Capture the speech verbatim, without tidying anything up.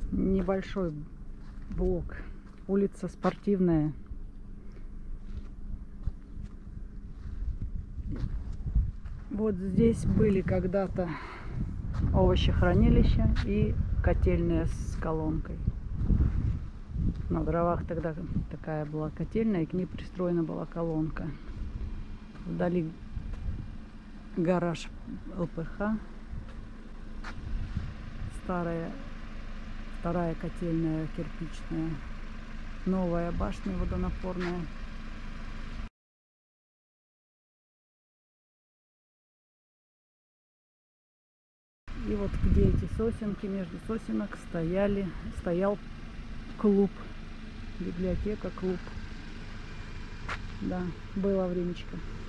небольшой блок. Улица Спортивная. Вот здесь были когда-то овощехранилища и котельная с колонкой. На дровах тогда такая была котельная, и к ней пристроена была колонка. Вдали гараж ЛПХ. Старая, вторая котельная кирпичная. Новая башня водонапорная. И вот где эти сосенки, между сосенок стояли, стоял клуб. Библиотека, клуб. Да, было времечко.